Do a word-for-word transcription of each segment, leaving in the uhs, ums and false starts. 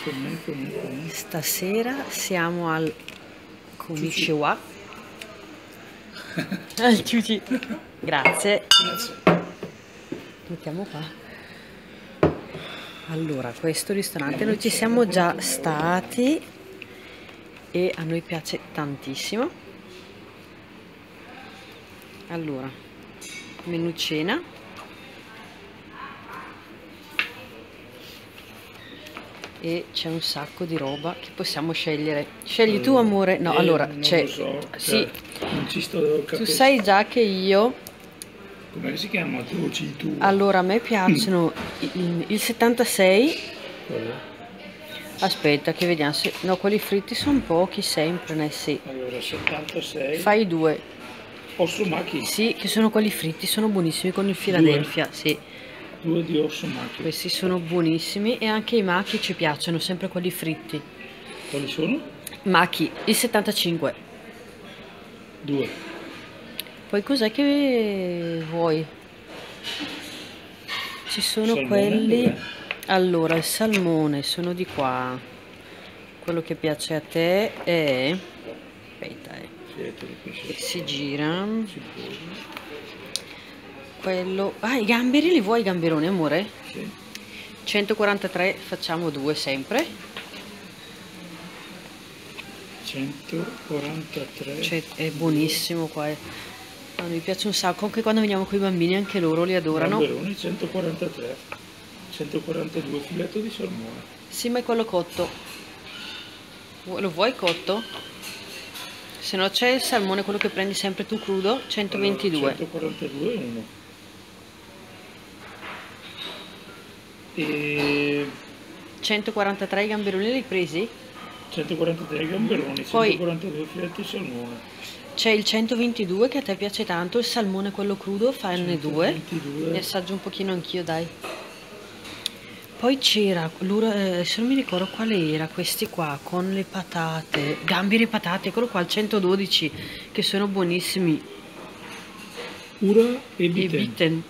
niente, niente, niente, niente. Stasera siamo al Konnichiwa. Al Ciuci. Grazie. Grazie. Mettiamo qua. Allora, questo ristorante noi ci siamo già stati e a noi piace tantissimo. Allora, menù cena. E c'è un sacco di roba che possiamo scegliere. Scegli allora, tu, amore? No, allora c'è. So, sì. Non ci sto tu sai già che io. Come si chiama? Tu, tu. Allora, a me piacciono il, il settantasei. Quello. Aspetta, che vediamo se. No, quelli fritti sono pochi sempre, né? Sì. Allora, settantasei. Fai due. Ossomaki? Sì, che sono quelli fritti, sono buonissimi con il Philadelphia, due. Sì. Due di ossomaki. Questi sono buonissimi e anche i maki ci piacciono, sempre quelli fritti. Quali sono? Maki, il settantacinque. Due. Poi cos'è che vuoi? Ci sono salmone, quelli... Dov'è? Allora, il salmone, sono di qua. Quello che piace a te è... Aspetta, eh. Sì, si gira. Si quello... Ah, i gamberi li vuoi i gamberoni, amore? Sì. centoquarantatré, facciamo due sempre. centoquarantatré. Cioè, è buonissimo qua. Eh. No, mi piace un sacco, anche quando veniamo con i bambini anche loro li adorano. Gamberoni centoquarantatré. centoquarantadue filetto di salmone. Sì, ma è quello cotto. Lo vuoi cotto? Se no c'è il salmone, quello che prendi sempre tu crudo, centoventidue. Allora, centoquarantadue uno. E... centoquarantatré i gamberoni li hai presi? centoquarantatré gamberoni, poi centoquarantadue filetti di salmone. C'è il centoventidue che a te piace tanto, il salmone quello crudo, fanne due. Ne assaggio un pochino anch'io, dai. Poi c'era, eh, se non mi ricordo quale era, questi qua con le patate, gamberi e patate, eccolo qua, il centododici, che sono buonissimi. Ura e bitten. E bitten.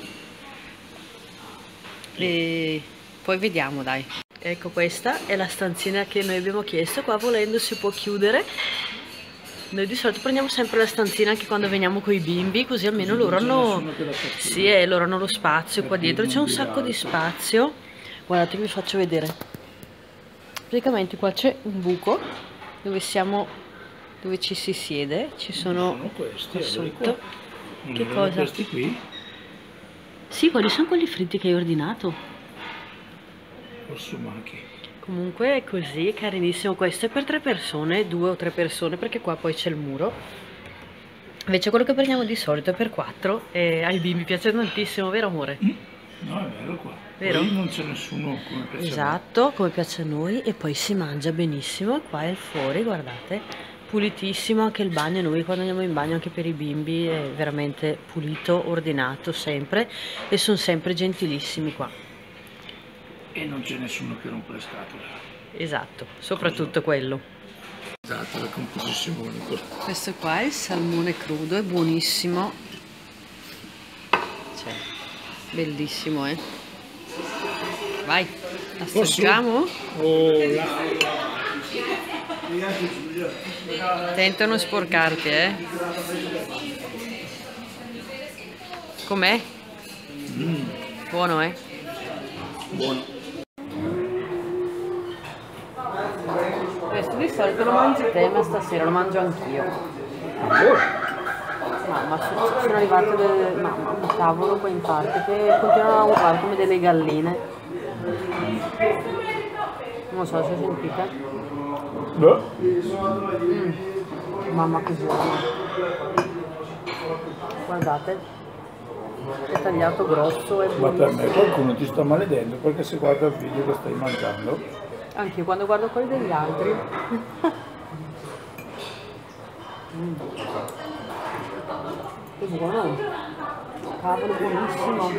E poi vediamo, dai. Ecco, questa è la stanzina che noi abbiamo chiesto. Qua volendo si può chiudere. Noi di solito prendiamo sempre la stanzina anche quando veniamo con i bimbi, così almeno così loro hanno sì, eh, loro hanno lo spazio qua dietro. C'è un sacco di spazio. Guardate, vi faccio vedere. Praticamente qua c'è un buco dove siamo, dove ci si siede. Ci sono, sono questi sotto. Non che cosa? Questi qui? Sì, quali sono quelli fritti che hai ordinato? Ossomaki. Comunque è così, carinissimo. Questo è per tre persone, due o tre persone, perché qua poi c'è il muro. Invece quello che prendiamo di solito è per quattro e ai bimbi piace tantissimo, vero amore? Mm? No, è vero qua. Vero? Poi non c'è nessuno come piace esatto, a noi. Come piace a noi, e poi si mangia benissimo. E qua è il fuori, guardate, pulitissimo. Anche il bagno, noi quando andiamo in bagno anche per i bimbi è veramente pulito, ordinato sempre, e sono sempre gentilissimi qua. E non c'è nessuno che rompe le scatole. Esatto, soprattutto quello. Esatto, la composizione. Questo qua è il salmone crudo, è buonissimo. Cioè, bellissimo, eh. Vai, assaggiamo? Oh, là. Attento a non sporcarti, eh. Com'è? Mm. Buono, eh? Buono. Questo di solito lo mangi te, ma stasera lo mangio anch'io. No, ma sono arrivate delle... Mamma, un cavolo qua in parte che continuano a urlare come delle galline. Non so se sentite. Mm. Mamma che buono. Guardate. È tagliato grosso e ma per me qualcuno ti sta maledendo perché se guarda il video che stai mangiando. Anche io quando guardo quelli degli altri. mm. Che buono, cavolo, buonissimo.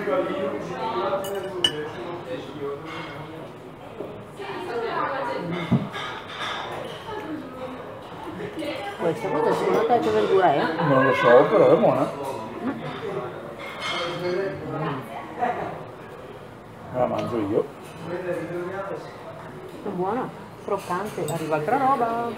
mm. Questa cosa secondo te che verdura è? Non lo so, però è buona. mm. La mangio io. È buono, croccante, arriva altra roba.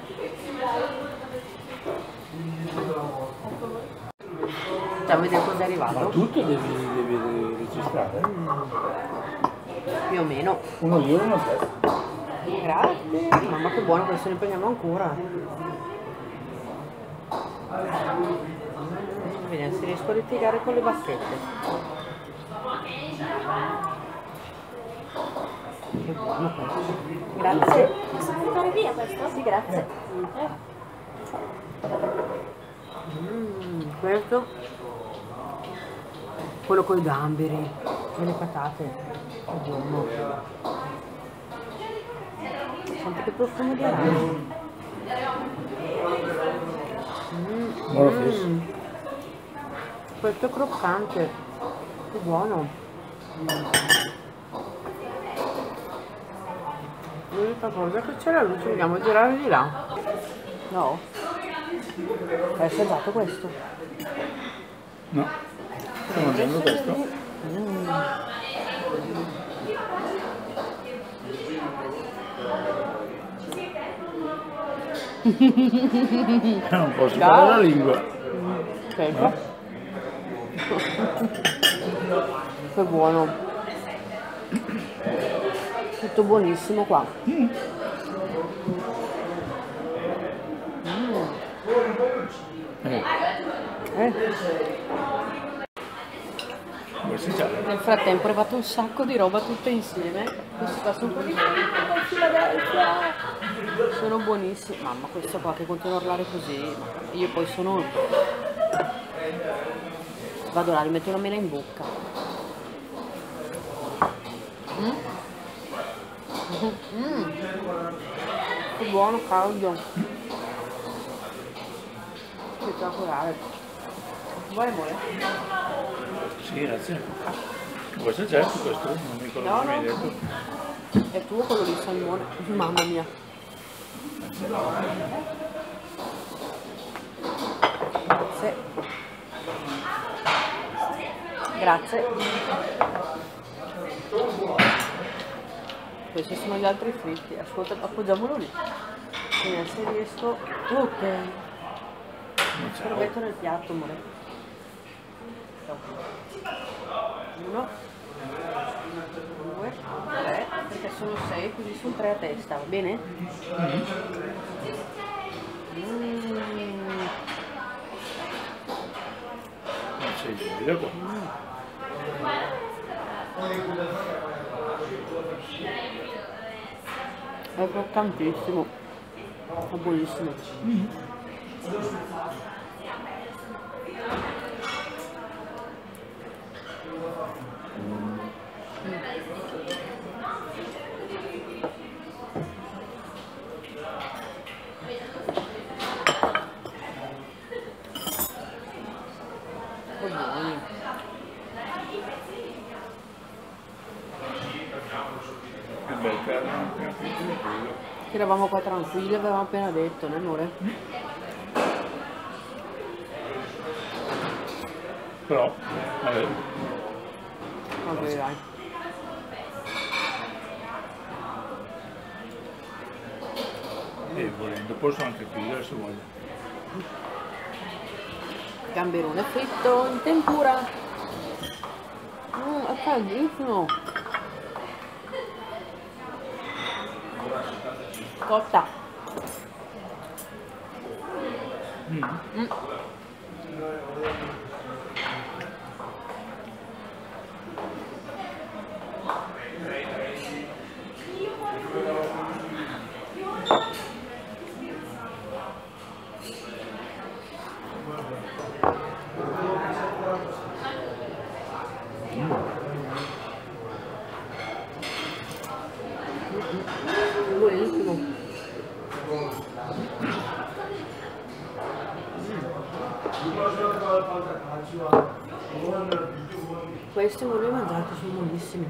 Facciamo vedere cosa è arrivato. Ma tutto devi, devi registrare? Mm. Più o meno. Uno io e uno te. Grazie. Mamma che buono, questo ne prendiamo ancora. Vediamo se riesco a litigare con le bacchette. Che buono questo. Grazie. Posso portare via questo? Sì, grazie. Mm, questo, quello con i gamberi e le patate. Che buono. Senti che profumo di arancia. Mm, Buono mm. fish. Questo è croccante. Che buono. Mm. L'unica cosa che c'è la luce, vogliamo girare di là? No? Hai assaggiato questo? No. Sto mangiando questo. Mm. Non posso fare la lingua. Certo. No? Che buono. Tutto buonissimo qua. Mm. Mm. Eh, Eh. vuoi assaggiare? Nel frattempo è arrivato un sacco di roba tutte insieme. Questo qua sono quelli con Philadelphia. Sono buonissimi. Mamma, questo qua che continua a urlare così. Io poi sono... Vado là, gli metto una mela in bocca. Mm? Mm. Che buono, caldo. Spettacolare. Vuoi amore? Sì, grazie. Vuoi assaggiare questo? Non mi ricordo No, come mi hai no. detto. È tuo quello di salmone. Mamma mia. Grazie. Grazie. Questi sono gli altri fritti. Ascolta, appoggiamolo lì. Vediamo se riesco. Ok. Te lo metto nel piatto, amore. Uno, due, tre, perché sono sei, quindi sono tre a testa, va bene? Mm. Non sei giusto qua. È croccantissimo, è buonissimo. Mm. Che buoni. Che bel carne, appena finito di quello. Eravamo qua tranquilli, avevamo appena detto, né amore? Però, vabbè, Vabbè dai. e volendo posso anche chiudere se voglio. Gamberone fritto in tempura. Mm, è caldissimo. Cotta. Mm. Mm. Buonissimo. Questi non li ho mangiati, sono buonissimi.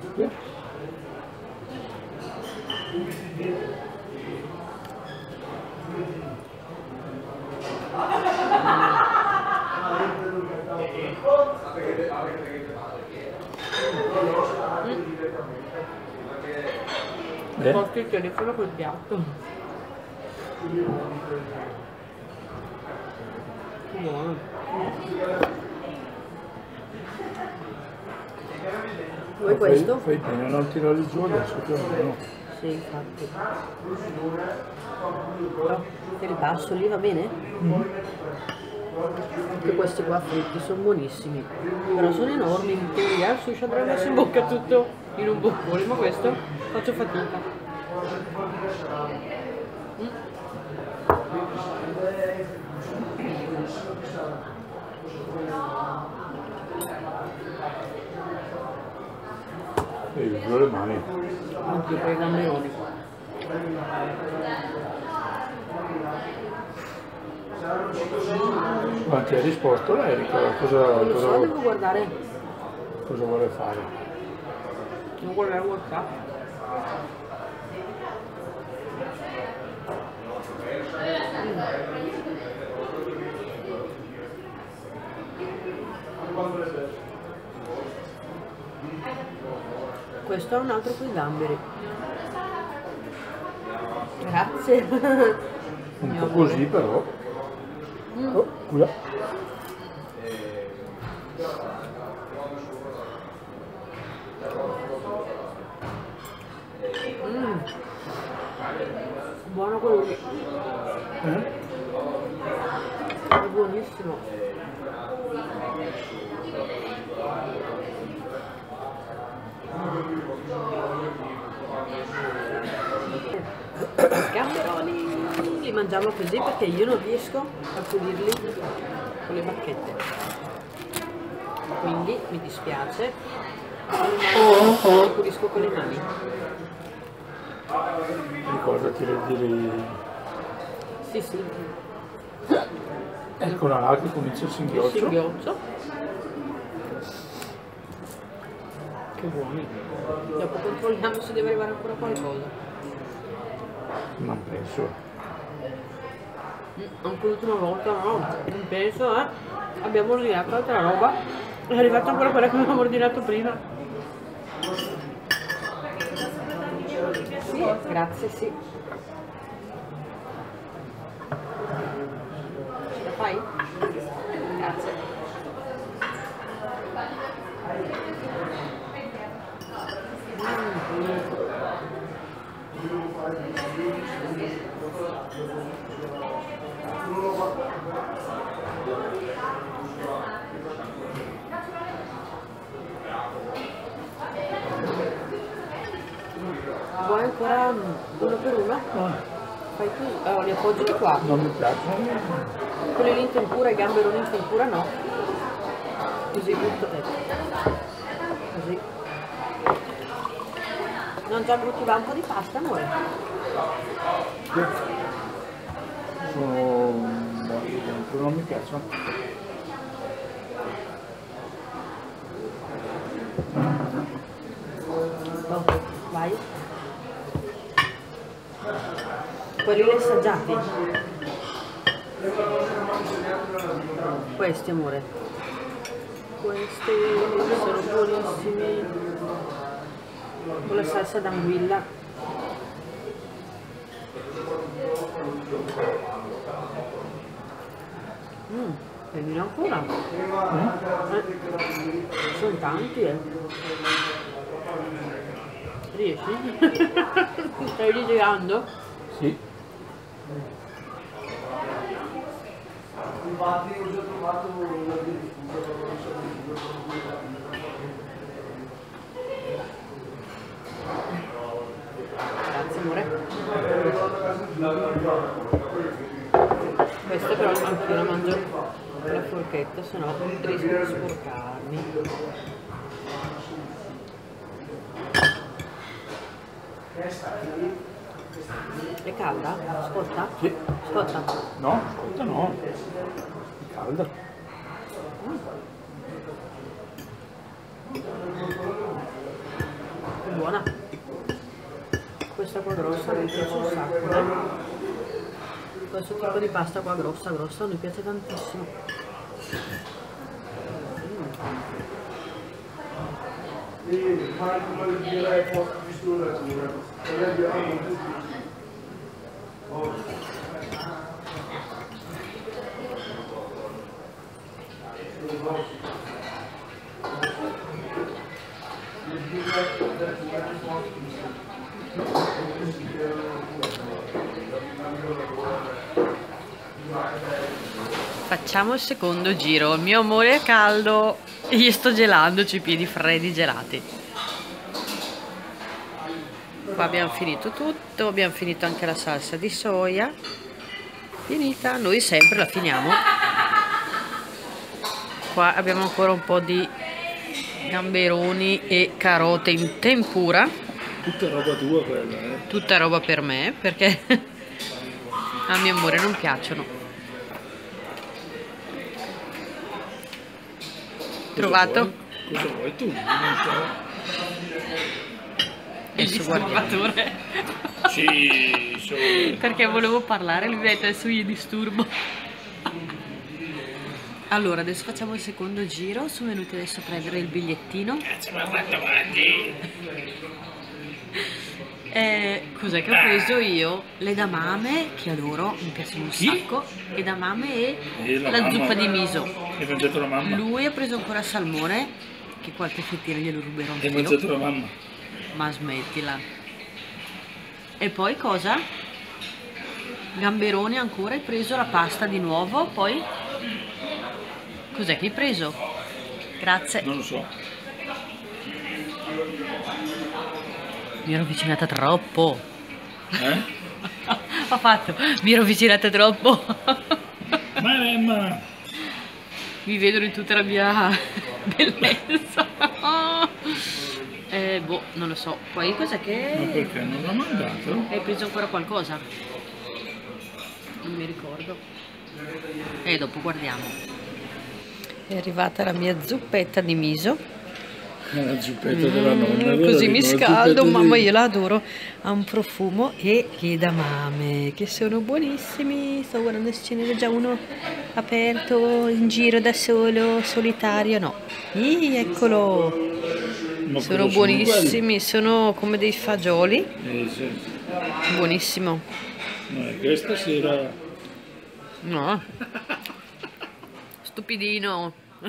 Eh? Porti il telefono col piatto. Buono. Vuoi questo? Fai bene a non tirare giù adesso più o meno. Sì, infatti. No, te li passo lì, va bene? Mm. Anche questi qua fritti sono buonissimi. Però sono enormi, in teoria il sushi andrebbe messo in bocca tutto in un boccone, ma questo faccio fatica. Mm. E uso le mani. Anche per i gamberoni. Ma ti ha risposto l'Erica? Cosa, Non lo so, cosa, devo guardare. cosa vuole fare? Devo guardare WhatsApp. Questo è un altro con i gamberi. Grazie. Un po' così però. Mm. Oh, scusa. Mm. Buono quello lì. Eh? È buonissimo. Gamberoni li mangiamo così perché io non riesco a pulirli con le bacchette, quindi mi dispiace, li pulisco con le mani. Ricordati di dire. Sì, sì, Eccola là che comincia il il singhiozzo. singhiozzo. Che buoni. Dopo controlliamo se deve arrivare ancora qualcosa. Non penso. Mm, anche l'ultima volta no, non penso, eh. Abbiamo ordinato altra roba. È arrivata ancora quella che avevamo ordinato prima. Sì, grazie, sì. Ce la fai? Grazie. Vuoi ancora uno per uno? Ah, Fai tu, oh, li appoggi di qua. non mi piacciono. Quelli lì in tempura, i gamberoni in tempura no. Così tutto è. Così. Non già brutti va un po' di pasta, amore? Sono buoni dentro, non mi piacciono. Oh, vai. Quelli li assaggiati. Questi, amore. Questi sono buonissimi. Con la salsa d'anguilla. Mm, prendine ancora. Eh, sono tanti, eh. Riesci? Stai rigirando? Sì. Grazie, amore. Queste però anche la mangio con la forchetta, se no rischio di sporcarmi. È calda? Scotta? Sì. Scotta? No, ascolta no. È calda. Mm. È buona. Questa qua grossa mi piace un sacco, eh? Questo tipo di pasta qua grossa, grossa, mi piace tantissimo. Mm. Facciamo il secondo giro. Il mio amore è caldo e gli sto gelandoci i piedi freddi gelati. Qua abbiamo finito tutto, abbiamo finito anche la salsa di soia. Finita, noi sempre la finiamo. Qua abbiamo ancora un po' di gamberoni e carote in tempura. Tutta roba tua quella, eh? Tutta roba per me, perché a mio amore non piacciono. Trovato? Vuoi? Cosa vuoi tu? Non so. Il disturbatore. Sì, sono... Perché volevo parlare, lui mi ha detto adesso io disturbo. Allora, adesso facciamo il secondo giro. Sono venuti adesso a prendere il bigliettino. Cazzo, ma quanto avanti? Eh, cos'è che ho preso io? Le edamame, che adoro, mi piacciono un sacco. Edamame e, E la la mamma. zuppa di miso. Hai mangiato la mamma? Lui ha preso ancora salmone, che qualche fettina glielo ruberò Hai anch'io. mangiato la mamma? Ma smettila. E poi cosa? Gamberoni ancora, hai preso la pasta di nuovo, poi... Cos'è che hai preso? Grazie. Non lo so. Mi ero avvicinata troppo. Eh? Ho fatto, mi ero avvicinata troppo. Maremma! Mi vedono in tutta la mia bellezza. Eh, boh, non lo so. Poi cos'è Ma che... perché non l'ha mandato? Hai preso ancora qualcosa? Non mi ricordo. E dopo guardiamo. È arrivata la mia zuppetta di miso. La zuppetta della nonna. Mm, così mi scaldo, mamma, io la adoro. Ha un profumo e gli edamame che sono buonissimi. Sto guardando se ce n'era già uno aperto in giro da solo, solitario. No, Ih, eccolo. Ma Sono cosa buonissimi, sono come dei fagioli. Eh, sì. Buonissimo. No, è che stasera... No. Stupidino.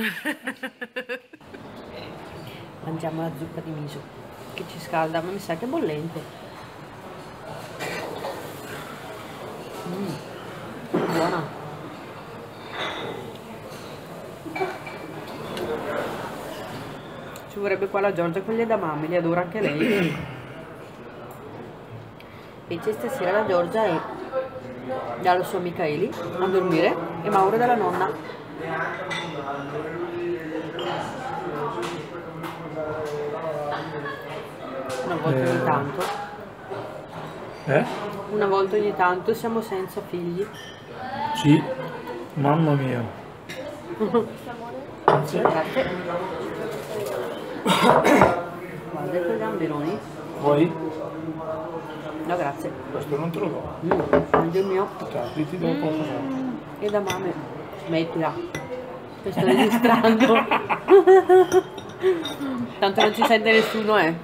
Mangiamo la zuppa di miso che ci scalda, ma mi sa che è bollente. Mm, buona. Ci vorrebbe qua la Giorgia con gli edamame, li adora anche lei. Invece stasera la Giorgia è dalla sua amica Eli a dormire e Mauro dalla nonna. Una volta Eh. ogni tanto, Eh? una volta ogni tanto siamo senza figli. Sì. Mamma mia. Sì. Grazie. Guarda quei gamberoni. Vuoi? No, grazie. Questo non te lo do. Mm, mangio il mio. Capri, ti do un po' così. Mm, e da mame. Smettila. Ti sto registrando. Tanto non ci sente nessuno, eh.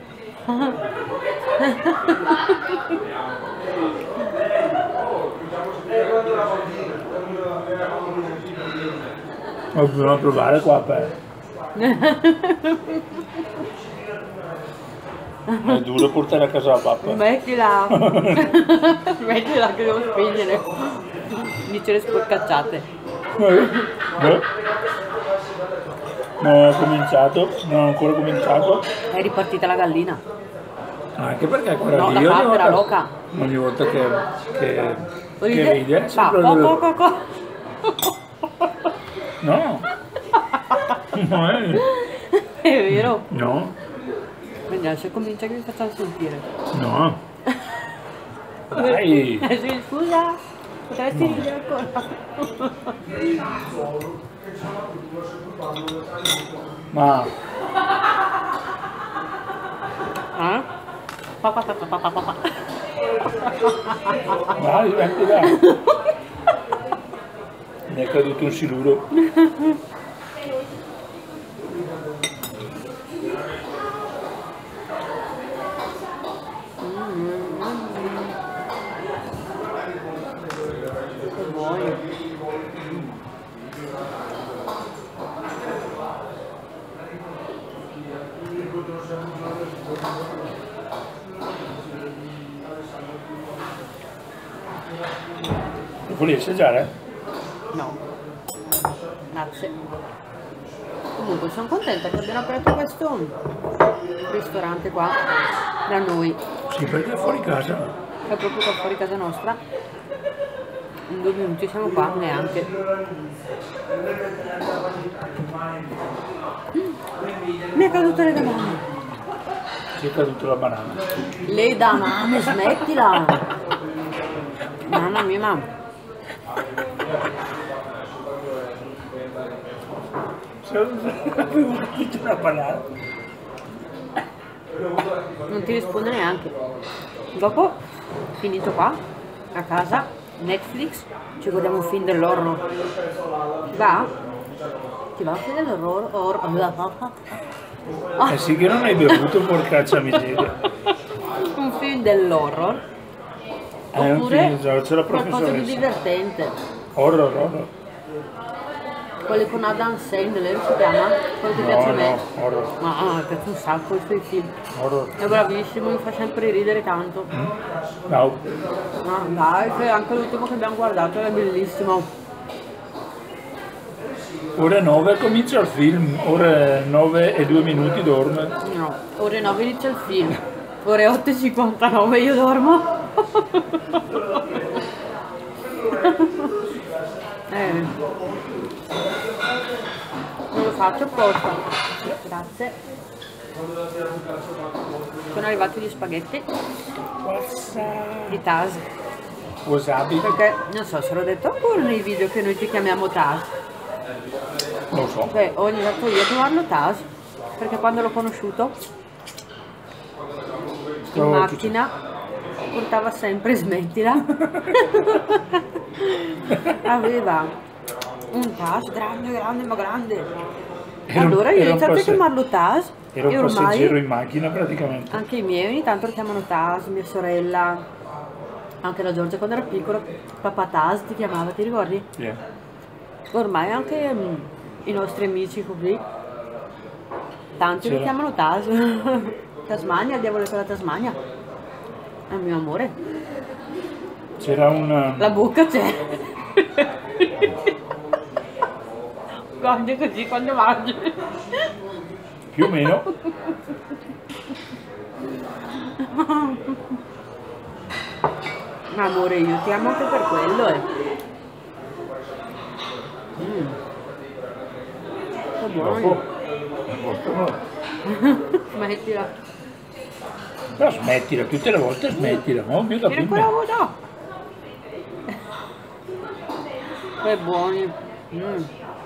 Ma dobbiamo provare qua per... È duro portare a casa la pappa. Smettila. Smettila che devo spegnere. Dice le sporcacciate. Eh? Eh? Non ho cominciato, non ho ancora cominciato. È ripartita la gallina. Anche perché quella No, lì la ogni papera volta, loca. ogni volta che, che, che Ride, ride, fa sempre co, lo- co, co, co. No, no, è... È vero. no, Vediamo se comincia che mi facciamo sentire. no. Dai, Eh sì, scusa, potresti ridere ancora. ma Eh? Pa, pa, pa, pa, pa, pa, pa. dai, smetti, dai. Mi è caduto un siluro. Mm. Vuoi assaggiare? No. Grazie. Comunque sono contenta che abbiano aperto questo ristorante qua da noi. Sì, perché è fuori casa. È proprio qua fuori casa nostra. In due minuti siamo qua, neanche. Mm. Mi è caduta le banane. Ti è caduta la banana. Le banane, smettila! Mamma mia, mamma. Avevo capito una banana. Non ti risponde neanche. Dopo, finito qua, a casa, Netflix, ci guardiamo un film dell'orror. Ti va? Ti va un film dell'orror? Eh sì che non hai bevuto, porcaccia miseria. Un film dell'horror? È un Oppure film, c'è la qualcosa di professoressa. divertente. Horror, horror. Quelli con Adam Sandler si chiama? Quello che No, piace a me. no, horror. Ma ah, mi piace un sacco i suoi film. Horror. È bravissimo, mi fa sempre ridere tanto. No. Ah, dai, che anche l'ultimo che abbiamo guardato è bellissimo. Ore nove comincia il film, ore nove e due minuti dorme. No, ore nove inizia il film. Ore otto e cinquantanove io dormo. eh. Non lo faccio apposta. Grazie. Sono arrivati gli spaghetti di Taz. Wasabi? Perché non so se l'ho detto ancora nei video che noi ti chiamiamo Taz. Non lo so. Cioè, ho iniziato io a chiamarlo Taz perché quando l'ho conosciuto in Oh, macchina portava sempre smettila. Aveva un Taz grande, grande, ma grande. Era un- Allora io ho era un iniziato a passe- chiamarlo Taz Era e un passeggero ormai in macchina praticamente. anche i miei ogni tanto lo chiamano Taz, mia sorella, anche la Giorgia quando era piccolo, papà Taz ti chiamava, ti ricordi? Yeah. Ormai anche mm, i nostri amici così, tanti lo C'era- chiamano Taz. Tasmania, il diavolo della Tasmania. È il mio amore. C'era un... La bocca c'è. Guarda così quando mangi. più o meno. Ma amore, io ti amo anche per quello, eh. Mm. È buono. Dopo. dopo- Smettila. Però smettila, tutte le volte smettila, no? Mio Tieni ancora capito. no. Che buoni. Mm.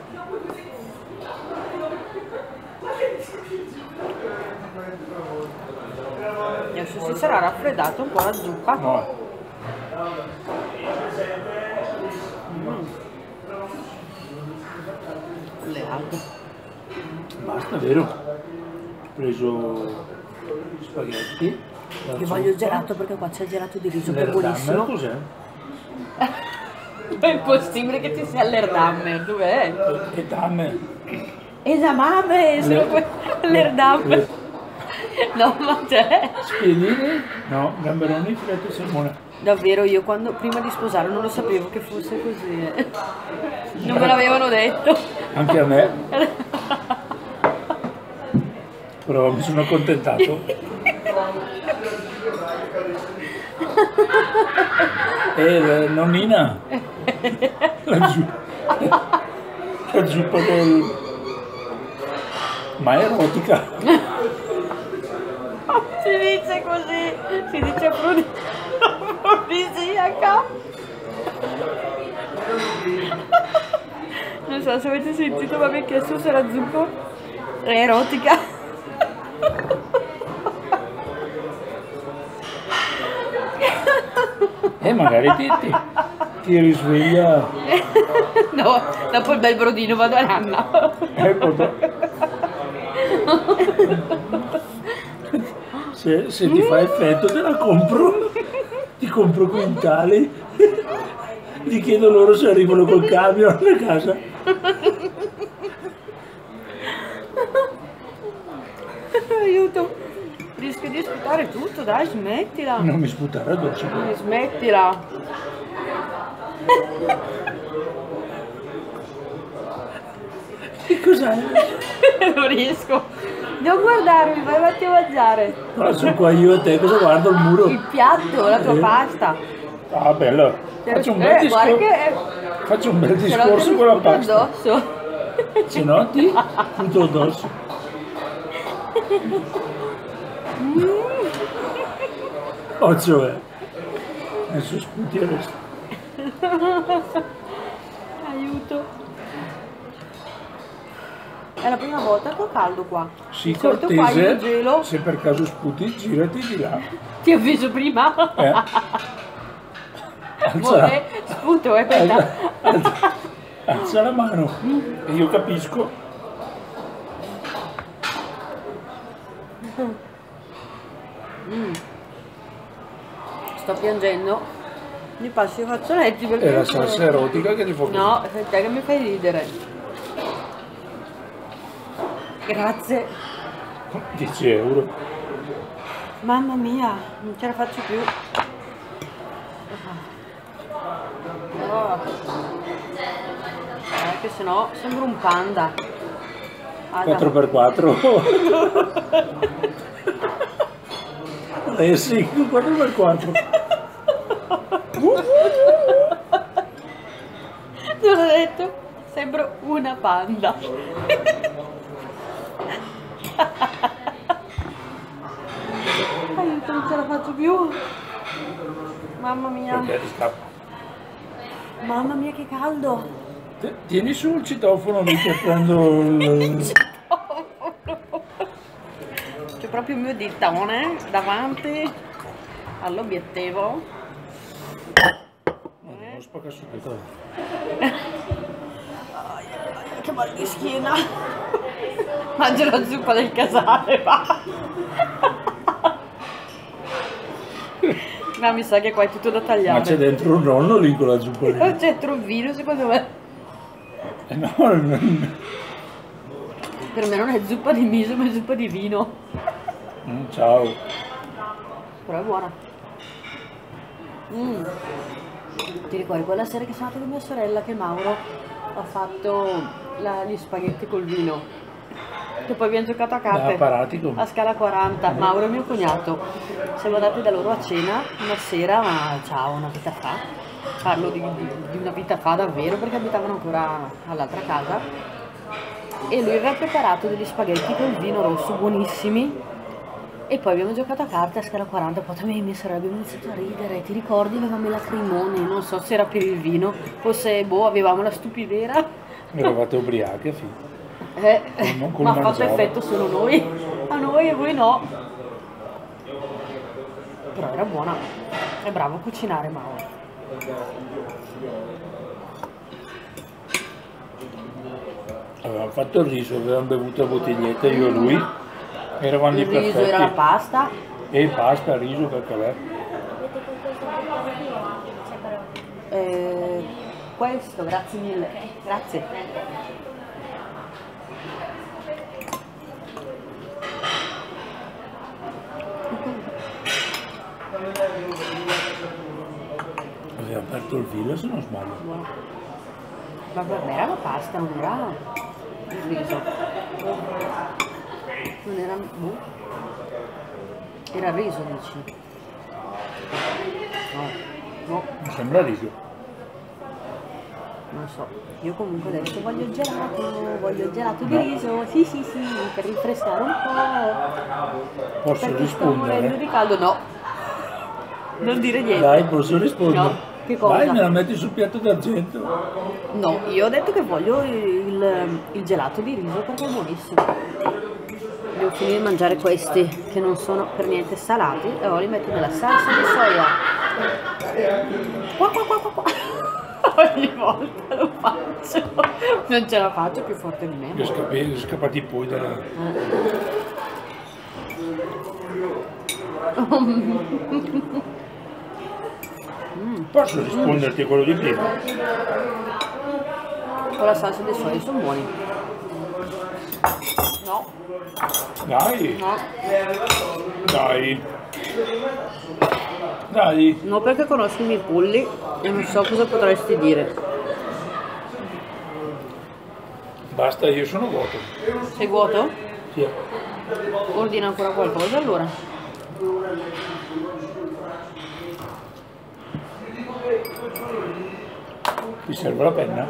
Adesso si sarà raffreddato un po' la zuppa. No. Mm. Le alghe. Basta, vero? Ho preso spaghetti. Io voglio il gelato perché qua c'è il gelato di riso che è buonissimo. Cos'è? È impossibile che ci sia l'Erdammer, dov'è? E damme. Esamame, sono que- l'Erdammer. No, ma c'è. Spiedini? No, gamberoni, filetto e salmone. Davvero, io quando prima di sposare non lo sapevo che fosse così. eh. Non me l'avevano detto. Anche a me. Però mi sono accontentato. E la nonnina, la, zu- la zuppa del... ma è erotica. Si dice così, si dice afrodi- afrodisiaca. Non so se avete sentito, ma mi ha chiesto se la zuppa è erotica. E magari ti, ti, ti risveglia. No, dopo il bel brodino vado a nanna. Ecco, do- se, se ti fa effetto te la compro, ti compro quintali, ti chiedo loro se arrivano col camion a casa. Aiuto, rischio di sputare tutto, dai, smettila. Non mi sputare addosso. Smettila. Che cos'è? Non riesco. Devo guardarmi, vai avanti a mangiare. No, sono qua io e te, cosa guardo il muro? Il piatto, la tua Eh. pasta. Ah, bello. Faccio un bel Eh, guarda discorso, che... faccio un bel ce l'ho discorso che con la mi sputa pasta. addosso. Se no ti butto addosso. Oh, cioè. Adesso sputi adesso. Aiuto. È la prima volta che ho caldo qua. Sii Di solito qua io cortese, gelo. se per caso sputi, girati di là. Ti ho visto prima. Eh. Alza, Vabbè, spunto, eh, alza, aspetta. alza, alza la mano e io capisco. Mm. Sto piangendo. Mi passi i fazzoletti perché... È la salsa erotica che ti fa così. No, è te che mi fai ridere. Grazie. dieci euro. Mamma mia, non ce la faccio più. Oh. Eh, che sennò sembro un panda. Ah, quattro per quattro. Eh sì, quattro per quattro. Te l'ho detto, sembro una panda. Aiuto, non ce la faccio più. Mamma mia. Perché ti scappa? Mamma mia che caldo. Tieni su il citofono mica prendo il... C'è proprio il mio ditone davanti all'obiettivo. Non spacca su tutto. Che mal di schiena. Mangio la zuppa del casale, va. Ma mi sa che qua è tutto da tagliare. Ma c'è dentro un nonno lì con la zuppa lì. Non c'è dentro un vino secondo me. Eh no, non... Per me non è zuppa di miso ma è zuppa di vino. Mm, ciao. Però è buona. Mm. Ti ricordi quella sera che sono andata con mia sorella che Mauro ha fatto la- gli spaghetti col vino? Che poi abbiamo giocato a Da carte paratico. a scala quaranta. Mauro e mio cognato. Siamo andati da loro a cena una sera, ma ciao, una vita fa. Parlo di, di- di una vita fa davvero perché abitavano ancora all'altra casa. E lui aveva preparato degli spaghetti col vino rosso buonissimi. E poi abbiamo giocato a carte a scala quaranta, poi me e mia sorella abbiamo iniziato a ridere, ti ricordi avevamo i lacrimoni, non so se era per il vino, forse boh, avevamo la stupidera. Eravate ubriache, figlio. Eh, Come- come ma ha fatto mangiare. effetto solo noi, a noi e voi no. Però era buona, è bravo a cucinare Mauro. Avevamo fatto il riso, avevamo bevuto la bottiglietta io e lui. Eravamo lì Il riso perfetti. era la pasta. E pasta, riso, cacalè. Eh, questo, grazie mille. Grazie. Aveva aperto il vino se non sbaglio. Buono. Ma per me era la pasta, non era il riso. Non era... boh. Era il riso, dici? No, no, Mi sembra riso. non so. Io comunque adesso voglio il gelato, voglio il gelato di riso. Sì, sì, sì, per rinfrescare un po'. Posso Perché sto morendo rispondere? di caldo, no. Non dire niente. Dai, posso rispondere? No. Che cosa? Vai, me la metti sul piatto d'argento. No, io ho detto che voglio il, il gelato di riso perché è buonissimo. Devo finire di mangiare questi che non sono per niente salati e ora li metto nella salsa di soia. Qua, qua, qua, qua, qua. Ogni volta lo faccio. Non ce la faccio, più forte di me. Gli scappi- scappati poi dalla... Posso risponderti a quello di prima? Con la salsa di soia sono buoni. No, Dai, no. dai. Dai. No, perché conosco i miei polli e non so cosa potresti dire. Basta, io sono vuoto. Sei vuoto? Sì. Ordina ancora qualcosa allora. Ti serve la penna?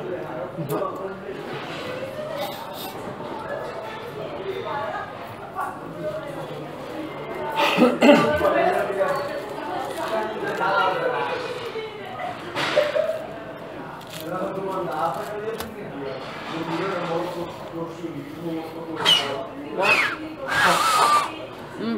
Mm.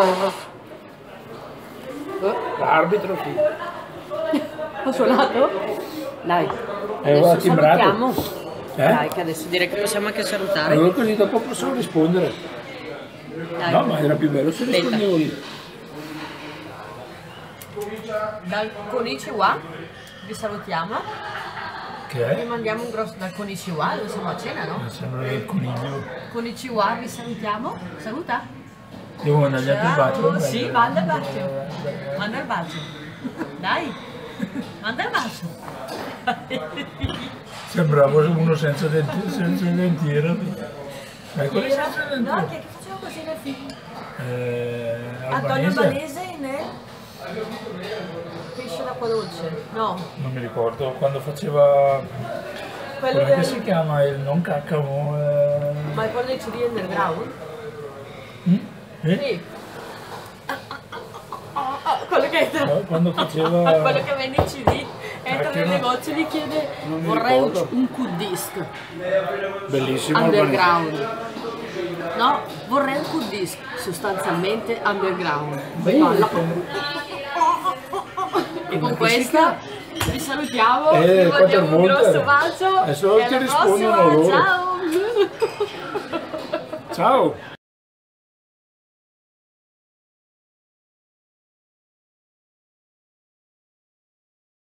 L'arbitro qui. Ho suonato? Dai, Eh, adesso ora timbrato. salutiamo. Eh? Dai, che adesso direi che possiamo anche salutare. Allora così dopo posso rispondere. Dai. No, ma era più bello se Aspetta. rispondevo lì. Dal Konnichiwa vi salutiamo. Vi Che è? mandiamo un grosso dal Konnichiwa, dove siamo a cena, no? Mi sembra il coniglio. Konnichiwa, vi salutiamo. Saluta. Devo mandargli anche un bacio. Sì, manda il bacio. Manda il bacio. Dai, manda il bacio. Sembrava uno senza, denti, senza dentiera. Ma quelli senza No, dentiera. che faceva così nel film? Eh, Antonio albanese? Albanese nel Pesce d'acqua dolce. No, Non mi ricordo, quando faceva... quello Come del... si chiama? Il non caccamo... Eh... Ma è quello dei C D underground? Mm? Eh? Sì. Ah, ah, ah, ah, quello che entra. No, quando faceva- quello che vende i C D. Entra Cacchio, nel no. negozio e gli chiede Non mi vorrei un, ricordo. un Q-disc Bellissimo. underground. No, vorrei un Q-disc, sostanzialmente underground. Balla. E con questa vi salutiamo, Eh, vi quante mandiamo un volte? grosso bacio Adesso e ti alla rispondono prossima, loro. ciao! Ciao!